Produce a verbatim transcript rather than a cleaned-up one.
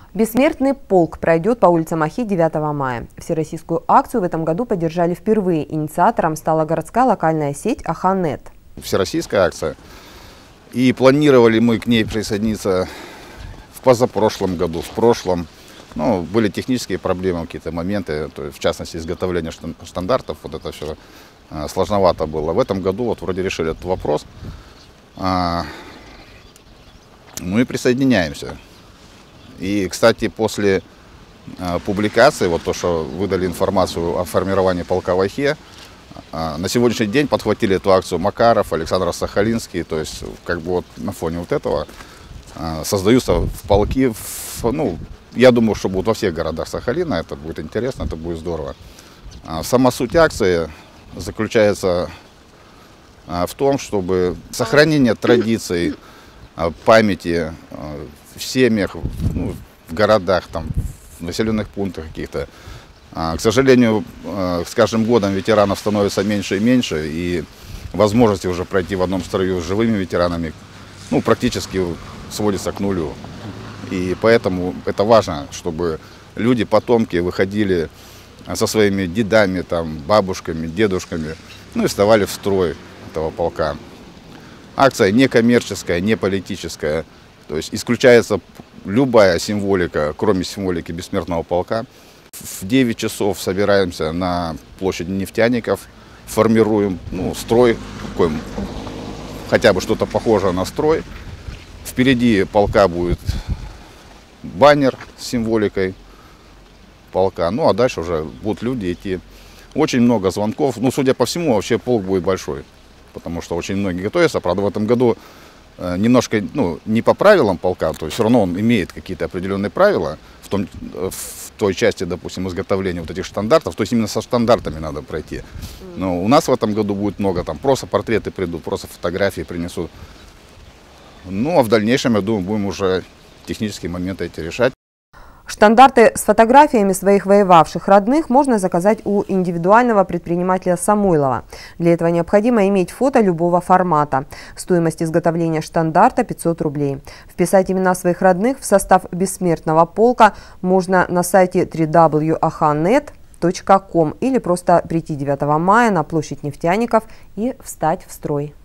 Бессмертный полк пройдет по улицам Охи девятого мая. Всероссийскую акцию в этом году поддержали впервые. Инициатором стала городская локальная сеть Аханет. Всероссийская акция. И планировали мы к ней присоединиться в позапрошлом году, в прошлом. Ну, были технические проблемы, какие-то моменты, то есть, в частности, изготовление стандартов, вот это все сложновато было. В этом году вот вроде решили этот вопрос. Ну и присоединяемся. И, кстати, после э, публикации, вот то, что выдали информацию о формировании полка в Охе, э, на сегодняшний день подхватили эту акцию Макаров, Александр Сахалинский. То есть, как бы вот на фоне вот этого э, создаются в полки, в, ну, я думаю, что будут во всех городах Сахалина, это будет интересно, это будет здорово. Э, сама суть акции заключается э, в том, чтобы сохранение традиций, э, памяти, э, в семьях, ну, в городах, там, в населенных пунктах каких-то. А, к сожалению, а, с каждым годом ветеранов становится меньше и меньше, и возможности уже пройти в одном строю с живыми ветеранами, ну, практически сводится к нулю. И поэтому это важно, чтобы люди, потомки, выходили со своими дедами, там, бабушками, дедушками, ну и вставали в строй этого полка. Акция не коммерческая, не политическая. То есть исключается любая символика, кроме символики бессмертного полка. В девять часов собираемся на площади нефтяников, формируем, ну, строй, такой, хотя бы что-то похожее на строй. Впереди полка будет баннер с символикой полка, ну а дальше уже будут люди идти. Очень много звонков, ну, судя по всему, вообще полк будет большой, потому что очень многие готовятся. Правда, в этом году немножко, ну, не по правилам полка, то есть все равно он имеет какие-то определенные правила в, том, в той части, допустим, изготовления вот этих стандартов, то есть именно со стандартами надо пройти. Но у нас в этом году будет много, там просто портреты придут, просто фотографии принесут. Ну, а в дальнейшем, я думаю, будем уже технические моменты эти решать. Штандарты с фотографиями своих воевавших родных можно заказать у индивидуального предпринимателя Самойлова. Для этого необходимо иметь фото любого формата. Стоимость изготовления штандарта пятьсот рублей. Вписать имена своих родных в состав бессмертного полка можно на сайте дабл ю дабл ю дабл ю точка аханет точка ком или просто прийти девятого мая на площадь нефтяников и встать в строй.